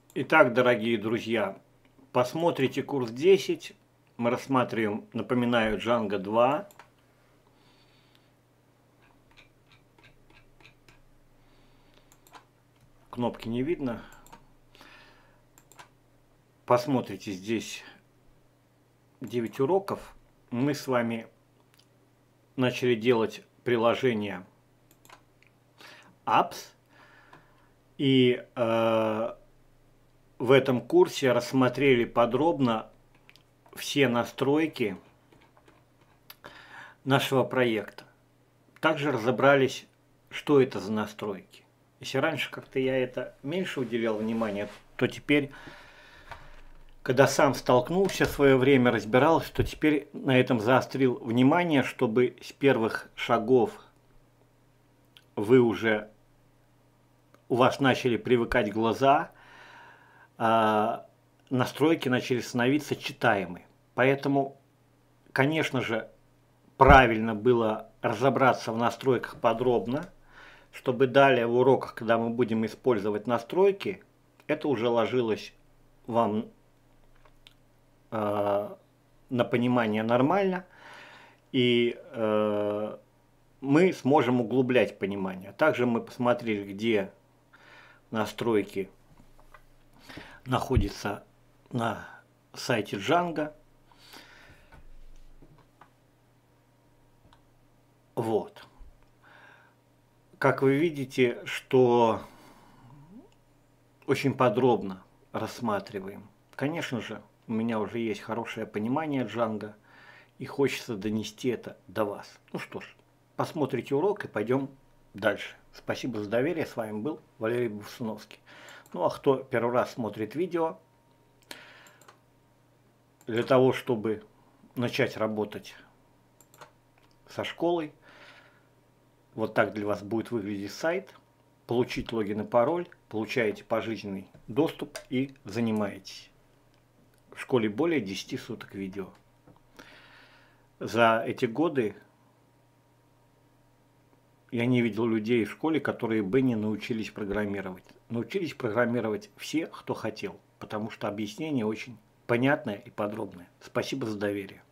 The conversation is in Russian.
Итак, дорогие друзья, посмотрите курс 10. Мы рассматриваем, напоминаю, Django 2. Кнопки не видно. Посмотрите, здесь 9 уроков. Мы с вами начали делать приложение Apps. И в этом курсе рассмотрели подробно все настройки нашего проекта. Также разобрались, что это за настройки. Если раньше как-то я это меньше уделял внимания, то теперь, когда сам столкнулся в свое время, разбирался, то теперь на этом заострил внимание, чтобы с первых шагов у вас начали привыкать глаза, настройки начали становиться читаемы. Поэтому, конечно же, правильно было разобраться в настройках подробно, чтобы далее в уроках, когда мы будем использовать настройки, это уже ложилось вам на понимание нормально, и мы сможем углублять понимание. Также мы посмотрели, где настройки находятся на сайте Django. Вот. Как вы видите, что очень подробно рассматриваем. Конечно же, у меня уже есть хорошее понимание Django, и хочется донести это до вас. Ну что ж, посмотрите урок и пойдем дальше. Спасибо за доверие. С вами был Валерий Бурсуновский. Ну а кто первый раз смотрит видео, для того, чтобы начать работать со школой, вот так для вас будет выглядеть сайт. Получить логин и пароль, получаете пожизненный доступ и занимаетесь. В школе более 10 суток видео. За эти годы я не видел людей в школе, которые бы не научились программировать. Научились программировать все, кто хотел, потому что объяснение очень понятное и подробное. Спасибо за доверие.